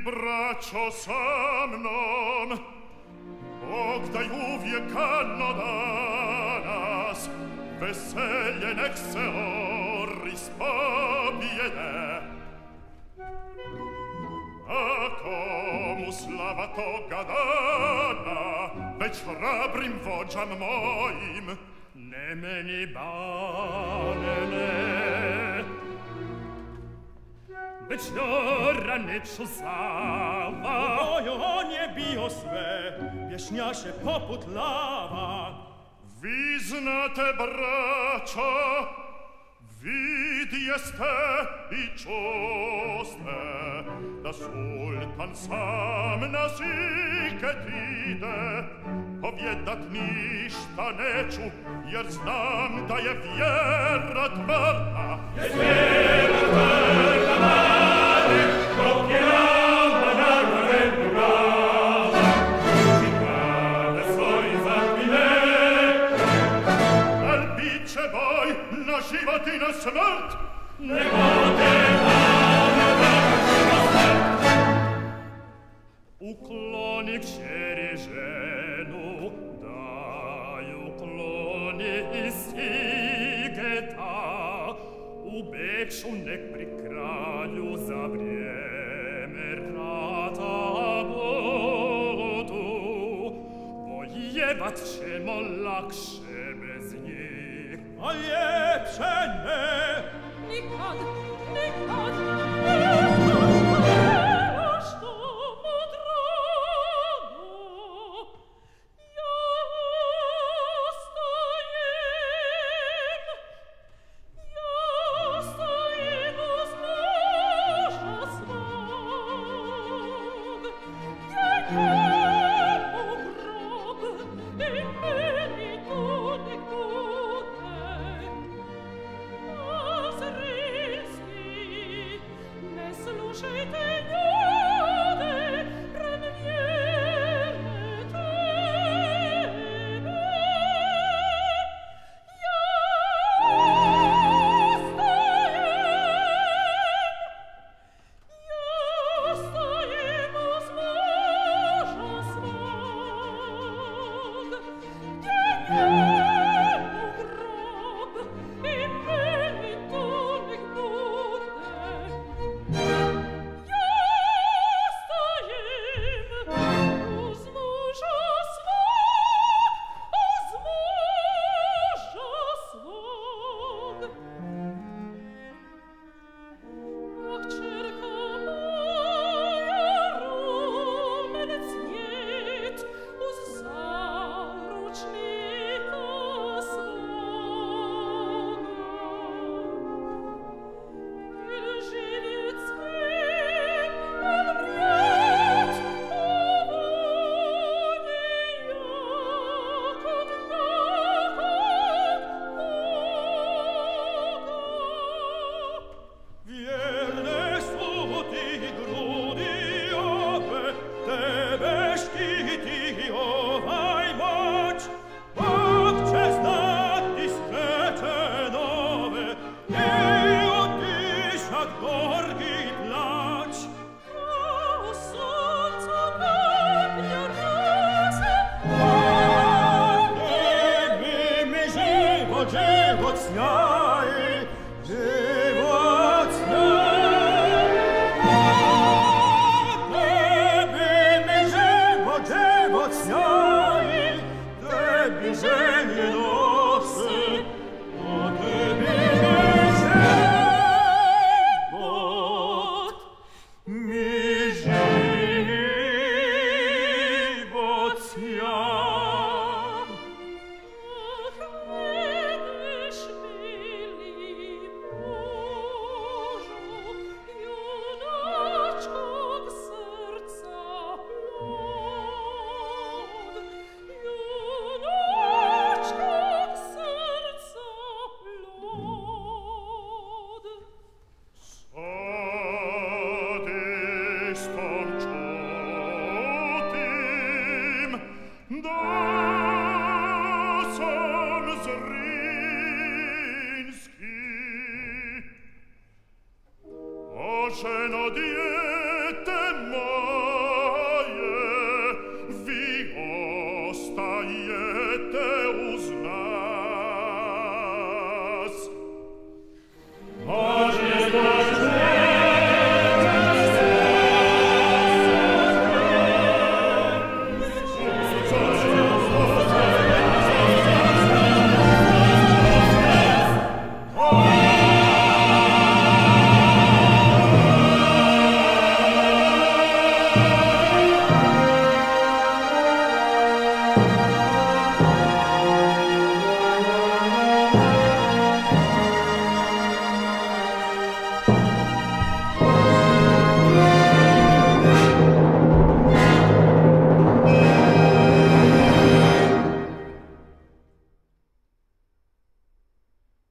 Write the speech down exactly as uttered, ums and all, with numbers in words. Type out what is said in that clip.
braccio sa mnom, Bog daju wiekano da nas, weselje nek se oris pobjede. A komu slawa toga dana, već hrabrim vođam mojim, ne meni banene. Već do raneču slava, Bojo on je bio sve, pješnjaše poput lava. Vi znate, braćo, vidjeste i čuste, da sultan sam nas iket ide, povjedat ništa neću, jer znam da je vjera tvrda. Je vjera tvrda, mane, dok je nama narode brava, čekade svoj zapine. Al bit će boj na život i na smrt, ne bude mane, na smrt. Ukloni kćeri ženu, daj ukloni i Sigeta, u Beču nek pri kralju za vrijeme rata budu, vojevat ćemo lakše bez njih. A ljepše ne, nikad, nikad, nikad. Oceano di